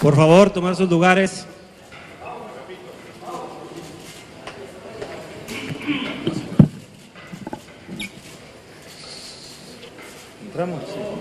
Por favor, tomar sus lugares. ¿Entramos?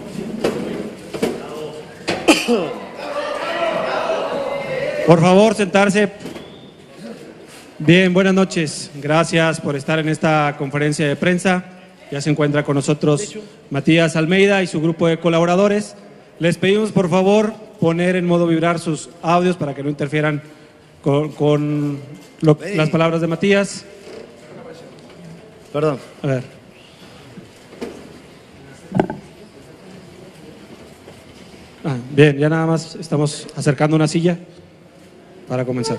Por favor, sentarse. Bien, buenas noches. Gracias por estar en esta conferencia de prensa. Ya se encuentra con nosotros Matías Almeida y su grupo de colaboradores. Les pedimos, por favor, poner en modo vibrar sus audios para que no interfieran con las palabras de Matías. Perdón. A ver. Bien, ya nada más estamos acercando una silla para comenzar.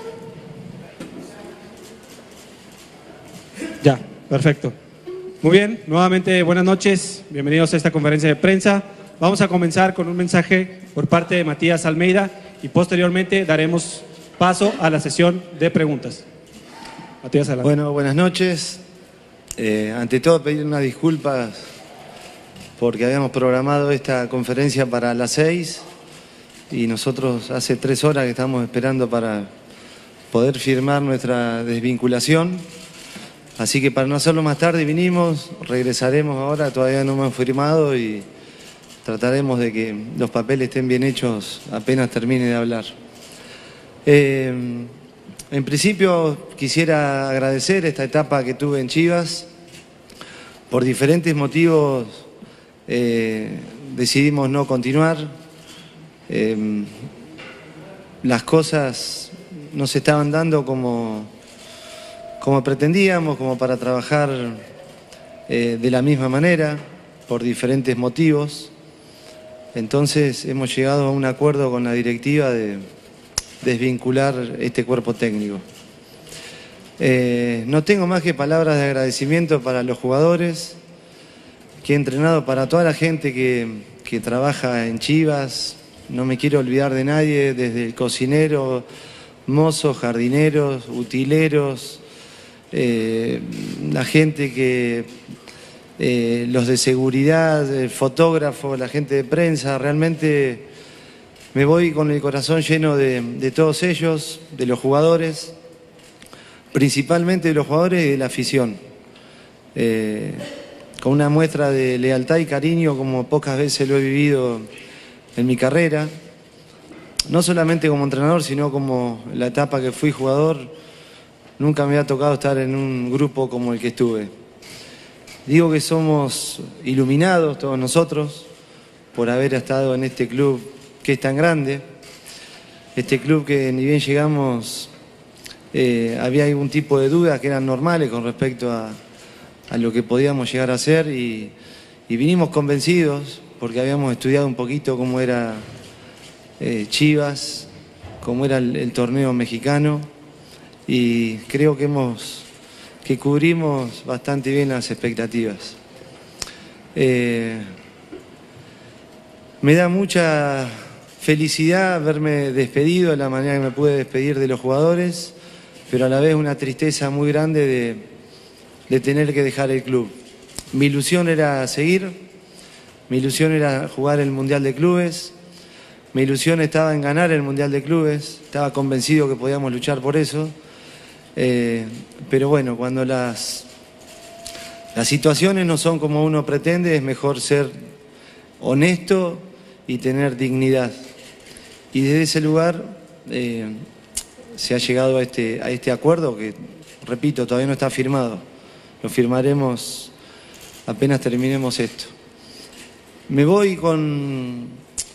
Ya, perfecto. Muy bien, nuevamente buenas noches, bienvenidos a esta conferencia de prensa. Vamos a comenzar con un mensaje por parte de Matías Almeida y posteriormente daremos paso a la sesión de preguntas. Matías, adelante. Bueno, buenas noches. Ante todo pedir unas disculpas porque habíamos programado esta conferencia para las 6 y nosotros hace 3 horas que estamos esperando para poder firmar nuestra desvinculación. Así que para no hacerlo más tarde vinimos, regresaremos ahora, todavía no hemos firmado y trataremos de que los papeles estén bien hechos apenas termine de hablar. En principio quisiera agradecer esta etapa que tuve en Chivas. Por diferentes motivos decidimos no continuar. Las cosas no se estaban dando como pretendíamos, como para trabajar de la misma manera, por diferentes motivos. Entonces hemos llegado a un acuerdo con la directiva de desvincular este cuerpo técnico. No tengo más que palabras de agradecimiento para los jugadores que he entrenado, para toda la gente que trabaja en Chivas. No me quiero olvidar de nadie, desde el cocinero, mozos, jardineros, utileros, la gente los de seguridad, el fotógrafo, la gente de prensa. Realmente me voy con el corazón lleno de todos ellos, de los jugadores, principalmente de los jugadores y de la afición, con una muestra de lealtad y cariño como pocas veces lo he vivido en mi carrera, no solamente como entrenador, sino como la etapa que fui jugador. Nunca me había tocado estar en un grupo como el que estuve. Digo que somos iluminados todos nosotros por haber estado en este club que es tan grande, este club que ni bien llegamos había algún tipo de dudas que eran normales con respecto a lo que podíamos llegar a hacer y vinimos convencidos porque habíamos estudiado un poquito cómo era Chivas, cómo era el torneo mexicano y creo que cubrimos bastante bien las expectativas. Me da mucha felicidad verme despedido de la manera que me pude despedir de los jugadores, pero a la vez una tristeza muy grande de tener que dejar el club. Mi ilusión era seguir, mi ilusión era jugar el Mundial de Clubes, mi ilusión estaba en ganar el Mundial de Clubes, estaba convencido que podíamos luchar por eso, pero bueno, cuando las situaciones no son como uno pretende, es mejor ser honesto y tener dignidad. Y desde ese lugar se ha llegado a este acuerdo que, repito, todavía no está firmado. Lo firmaremos apenas terminemos esto. Me voy con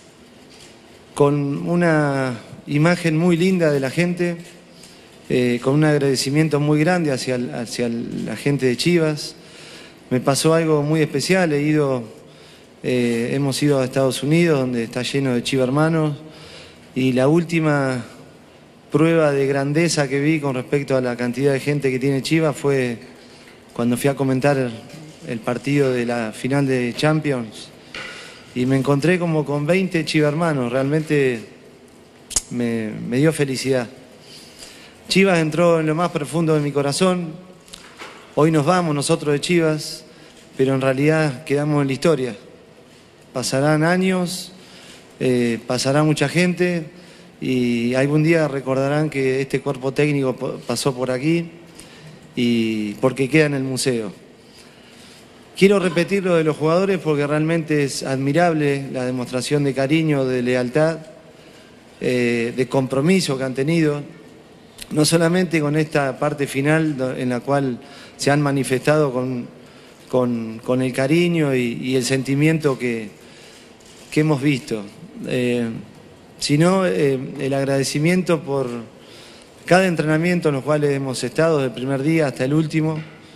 una imagen muy linda de la gente, con un agradecimiento muy grande hacia la gente de Chivas. Me pasó algo muy especial, hemos ido a Estados Unidos, donde está lleno de chivermanos, y la última prueba de grandeza que vi con respecto a la cantidad de gente que tiene Chivas fue cuando fui a comentar el partido de la final de Champions y me encontré como con 20 chivermanos. Realmente me dio felicidad. Chivas entró en lo más profundo de mi corazón. Hoy nos vamos nosotros de Chivas, pero en realidad quedamos en la historia. Pasarán años, pasará mucha gente, y algún día recordarán que este cuerpo técnico pasó por aquí y porque queda en el museo. Quiero repetir lo de los jugadores porque realmente es admirable la demostración de cariño, de lealtad, de compromiso que han tenido, no solamente con esta parte final en la cual se han manifestado con el cariño y el sentimiento que hemos visto, sino el agradecimiento por cada entrenamiento en los cuales hemos estado, desde el primer día hasta el último,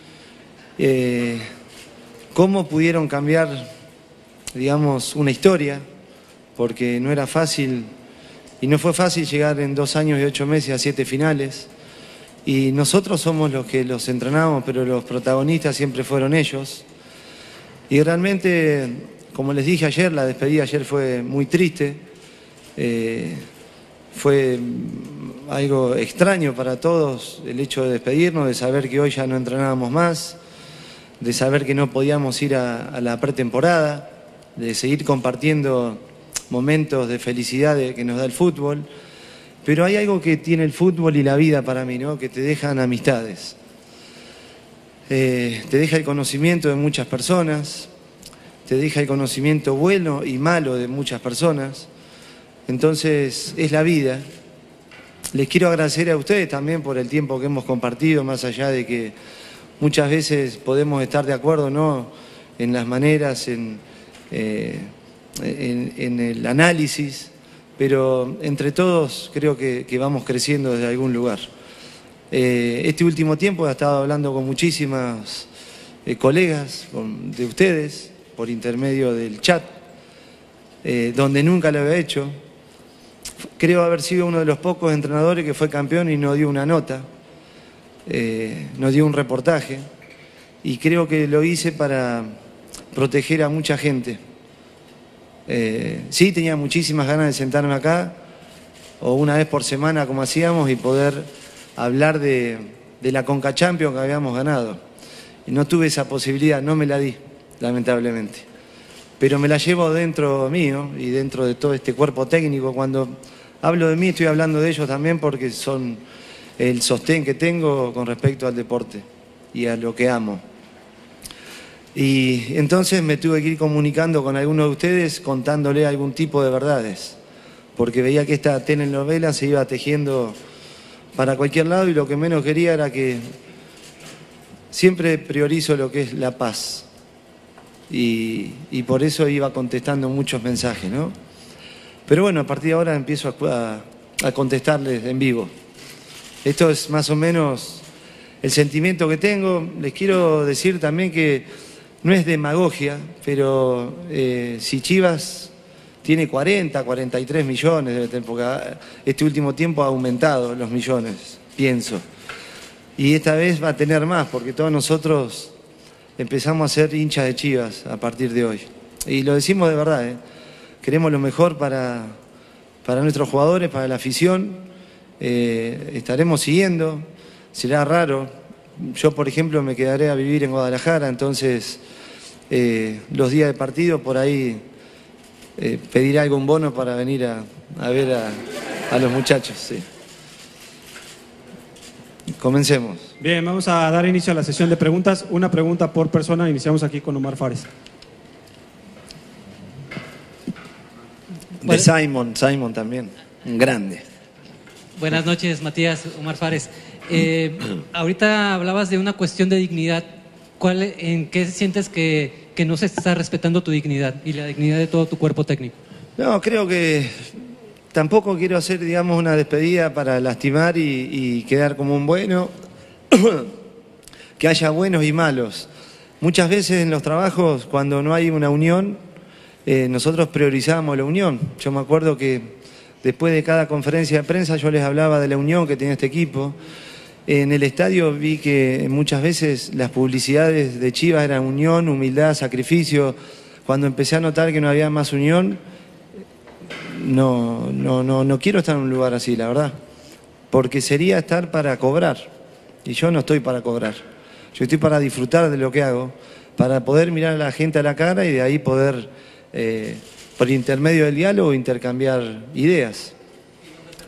cómo pudieron cambiar, digamos, una historia, porque no era fácil, y no fue fácil llegar en 2 años y 8 meses a 7 finales, y nosotros somos los que los entrenamos, pero los protagonistas siempre fueron ellos, y realmente, como les dije ayer, la despedida ayer fue muy triste, fue algo extraño para todos el hecho de despedirnos, de saber que hoy ya no entrenábamos más, de saber que no podíamos ir a la pretemporada, de seguir compartiendo momentos de felicidad que nos da el fútbol. Pero hay algo que tiene el fútbol y la vida para mí, ¿no? Que te dejan amistades. Te deja el conocimiento de muchas personas, te deja el conocimiento bueno y malo de muchas personas. Entonces, es la vida. Les quiero agradecer a ustedes también por el tiempo que hemos compartido, más allá de que muchas veces podemos estar de acuerdo, ¿no?, en las maneras, en el análisis, pero entre todos creo que vamos creciendo desde algún lugar. Este último tiempo he estado hablando con muchísimas colegas de ustedes por intermedio del chat, donde nunca lo había hecho. Creo haber sido uno de los pocos entrenadores que fue campeón y no dio una nota. Nos dio un reportaje y creo que lo hice para proteger a mucha gente. Sí, tenía muchísimas ganas de sentarme acá o una vez por semana como hacíamos y poder hablar de la Conca Champions que habíamos ganado. Y no tuve esa posibilidad, no me la di, lamentablemente. Pero me la llevo dentro mío y dentro de todo este cuerpo técnico. Cuando hablo de mí estoy hablando de ellos también porque son el sostén que tengo con respecto al deporte y a lo que amo. Y entonces me tuve que ir comunicando con algunos de ustedes contándole algún tipo de verdades, porque veía que esta telenovela se iba tejiendo para cualquier lado y lo que menos quería era que siempre priorizo lo que es la paz. Y por eso iba contestando muchos mensajes, ¿no? Pero bueno, a partir de ahora empiezo a contestarles en vivo. Esto es más o menos el sentimiento que tengo. Les quiero decir también que no es demagogia, pero si Chivas tiene 40, 43 millones, porque este último tiempo ha aumentado los millones, pienso. Y esta vez va a tener más, porque todos nosotros empezamos a ser hinchas de Chivas a partir de hoy. Y lo decimos de verdad, ¿eh? Queremos lo mejor para nuestros jugadores, para la afición. Estaremos siguiendo, será raro. Yo, por ejemplo, me quedaré a vivir en Guadalajara, entonces los días de partido por ahí pediré algún bono para venir a ver a los muchachos. Sí. Comencemos. Bien, vamos a dar inicio a la sesión de preguntas. Una pregunta por persona. Iniciamos aquí con Omar Fares. De Simon también, un grande. Buenas noches, Matías. Omar Fares. Ahorita hablabas de una cuestión de dignidad. ¿En qué sientes que no se está respetando tu dignidad y la dignidad de todo tu cuerpo técnico? No, creo que tampoco quiero hacer, digamos, una despedida para lastimar y quedar como un bueno, que haya buenos y malos. Muchas veces en los trabajos, cuando no hay una unión, nosotros priorizamos la unión. Yo me acuerdo que después de cada conferencia de prensa yo les hablaba de la unión que tiene este equipo. En el estadio vi que muchas veces las publicidades de Chivas eran unión, humildad, sacrificio. Cuando empecé a notar que no había más unión, no quiero estar en un lugar así, la verdad. Porque sería estar para cobrar. Y yo no estoy para cobrar. Yo estoy para disfrutar de lo que hago, para poder mirar a la gente a la cara y de ahí poder, por intermedio del diálogo, intercambiar ideas.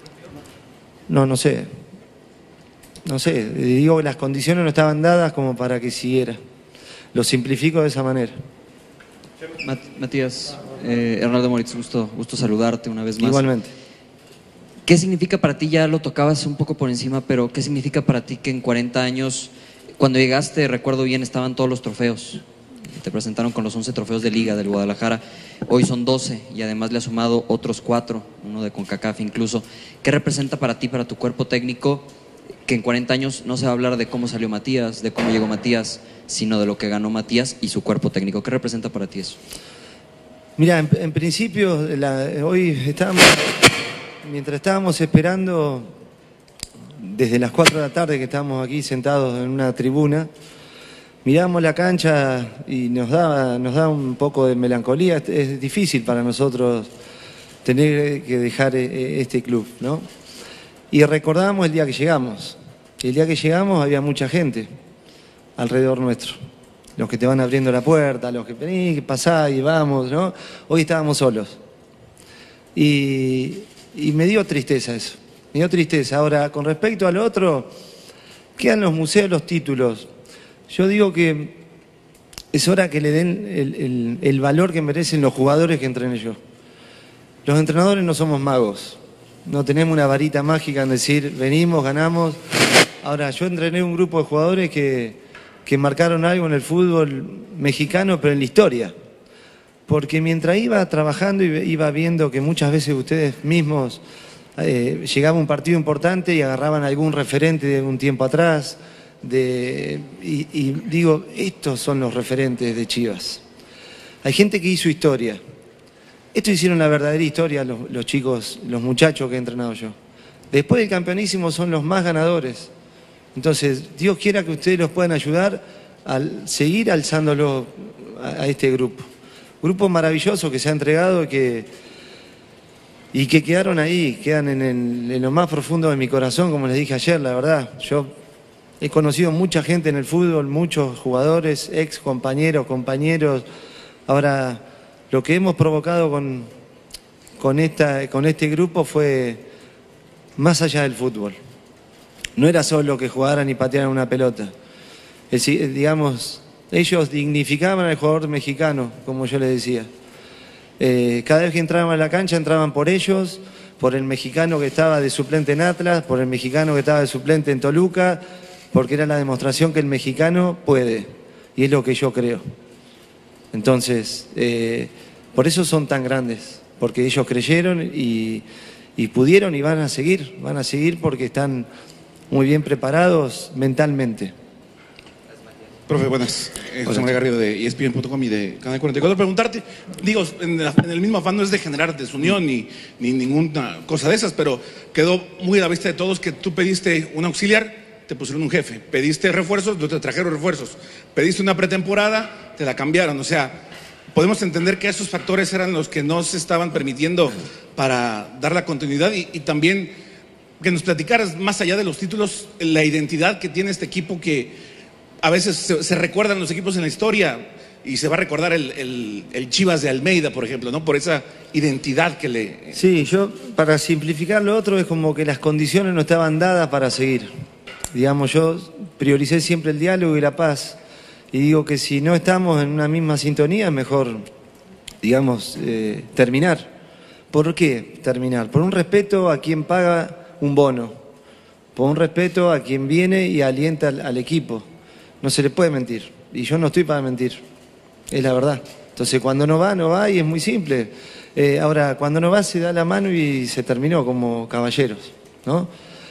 No sé. No sé, digo que las condiciones no estaban dadas como para que siguiera. Lo simplifico de esa manera. Matías, Hernaldo Moritz, gusto saludarte una vez más. Igualmente. ¿Qué significa para ti, ya lo tocabas un poco por encima, pero qué significa para ti que en 40 años, cuando llegaste, recuerdo bien, estaban todos los trofeos? Te presentaron con los 11 trofeos de Liga del Guadalajara, hoy son 12 y además le ha sumado otros 4, uno de CONCACAF incluso. ¿Qué representa para ti, para tu cuerpo técnico, que en 40 años no se va a hablar de cómo salió Matías, de cómo llegó Matías, sino de lo que ganó Matías y su cuerpo técnico? ¿Qué representa para ti eso? Mira, en principio, hoy mientras estábamos esperando, desde las 4 de la tarde que estábamos aquí sentados en una tribuna, miramos la cancha y nos da un poco de melancolía. Es difícil para nosotros tener que dejar este club, ¿no? Y recordamos el día que llegamos. El día que llegamos había mucha gente alrededor nuestro. Los que te van abriendo la puerta, los que vení, que pasá y vamos, ¿no? Hoy estábamos solos. Y me dio tristeza eso. Me dio tristeza. Ahora, con respecto al otro, quedan los museos, los títulos. Yo digo que es hora que le den el valor que merecen los jugadores que entrené yo. Los entrenadores no somos magos. No tenemos una varita mágica en decir, venimos, ganamos. Ahora, yo entrené un grupo de jugadores que marcaron algo en el fútbol mexicano, pero en la historia. Porque mientras iba trabajando, iba viendo que muchas veces ustedes mismos llegaba un partido importante y agarraban algún referente de un tiempo atrás. Y digo, estos son los referentes de Chivas. Hay gente que hizo historia. Estos hicieron la verdadera historia, los chicos, los muchachos que he entrenado yo. Después del campeonísimo son los más ganadores. Entonces, Dios quiera que ustedes los puedan ayudar a seguir alzándolo a este grupo. Grupo maravilloso que se ha entregado y que quedaron ahí, quedan en lo más profundo de mi corazón, como les dije ayer, la verdad. Yo he conocido mucha gente en el fútbol, muchos jugadores, ex compañeros, compañeros. Ahora, lo que hemos provocado con este grupo fue más allá del fútbol. No era solo que jugaran y patearan una pelota. Digamos, ellos dignificaban al jugador mexicano, como yo les decía. Cada vez que entraban a la cancha, entraban por ellos, por el mexicano que estaba de suplente en Atlas, por el mexicano que estaba de suplente en Toluca, porque era la demostración que el mexicano puede, y es lo que yo creo. Entonces, por eso son tan grandes, porque ellos creyeron y pudieron y van a seguir porque están muy bien preparados mentalmente. Profe, buenas. José María Garrido de ESPN.com y de Canal 44. Preguntarte, digo, en el mismo afán no es de generar desunión ni ninguna cosa de esas, pero quedó muy a la vista de todos que tú pediste un auxiliar, te pusieron un jefe. Pediste refuerzos, no te trajeron refuerzos. Pediste una pretemporada, te la cambiaron. O sea, podemos entender que esos factores eran los que no se estaban permitiendo para dar la continuidad y también que nos platicaras, más allá de los títulos, la identidad que tiene este equipo, que a veces se recuerdan los equipos en la historia y se va a recordar el Chivas de Almeida, por ejemplo, ¿no? Por esa identidad que le... Sí, yo, para simplificar lo otro, es como que las condiciones no estaban dadas para seguir. Digamos, yo prioricé siempre el diálogo y la paz. Y digo que si no estamos en una misma sintonía, es mejor, digamos, terminar. ¿Por qué terminar? Por un respeto a quien paga un bono. Por un respeto a quien viene y alienta al equipo. No se le puede mentir. Y yo no estoy para mentir. Es la verdad. Entonces, cuando no va y es muy simple. Ahora, cuando no va, se da la mano y se terminó como caballeros, ¿no?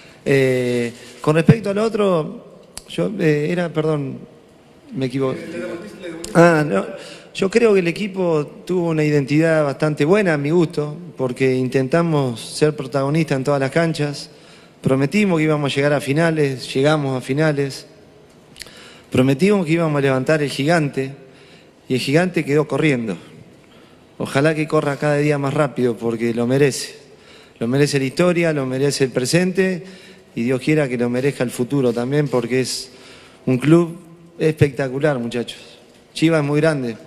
Con respecto al otro, perdón, me equivoqué. No, yo creo que el equipo tuvo una identidad bastante buena a mi gusto, porque intentamos ser protagonistas en todas las canchas. Prometimos que íbamos a llegar a finales, llegamos a finales. Prometimos que íbamos a levantar el gigante y el gigante quedó corriendo. Ojalá que corra cada día más rápido porque lo merece. Lo merece la historia, lo merece el presente y Dios quiera que lo merezca el futuro también porque es un club espectacular, muchachos. Chivas es muy grande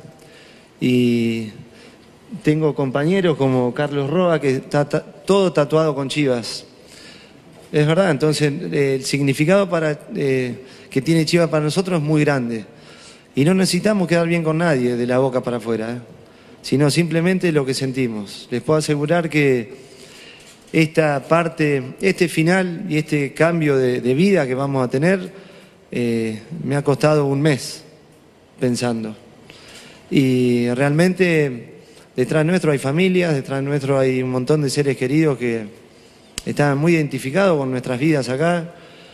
y tengo compañeros como Carlos Roa que está todo tatuado con Chivas. Es verdad, entonces el significado que tiene Chivas para nosotros es muy grande. Y no necesitamos quedar bien con nadie de la boca para afuera, sino simplemente lo que sentimos. Les puedo asegurar que esta parte, este final y este cambio de vida que vamos a tener, me ha costado un mes pensando. Y realmente detrás nuestro hay familias, detrás nuestro hay un montón de seres queridos que están muy identificados con nuestras vidas acá,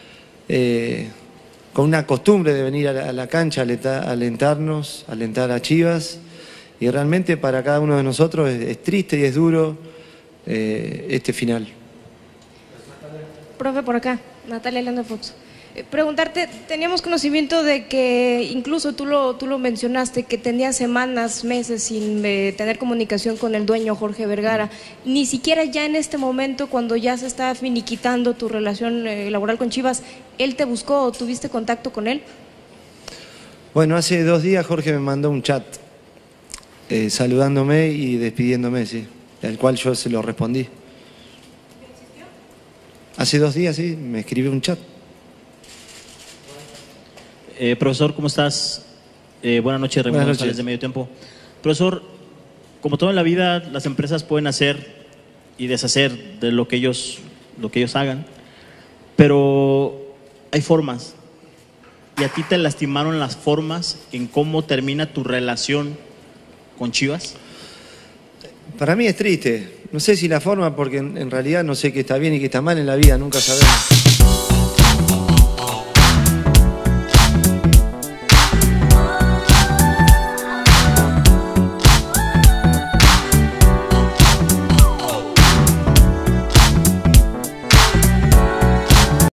con una costumbre de venir a la cancha a alentarnos, alentar a Chivas, y realmente para cada uno de nosotros es triste y es duro este final. Profe, por acá, Natalia Landa Fox. Preguntarte, teníamos conocimiento de que incluso tú lo mencionaste, que tenías semanas, meses sin tener comunicación con el dueño Jorge Vergara. Ni siquiera ya en este momento, cuando ya se está finiquitando tu relación laboral con Chivas, ¿él te buscó o tuviste contacto con él? Bueno, hace 2 días Jorge me mandó un chat saludándome y despidiéndome, sí, al cual yo se lo respondí. Hace 2 días, sí, me escribió un chat. Profesor, ¿cómo estás? Buenas noches, Raimundo González de Medio Tiempo. Profesor, como todo en la vida, las empresas pueden hacer y deshacer de lo que ellos hagan, pero hay formas. ¿Y a ti te lastimaron las formas en cómo termina tu relación con Chivas? Para mí es triste. No sé si la forma, porque en realidad no sé qué está bien y qué está mal en la vida, nunca sabemos.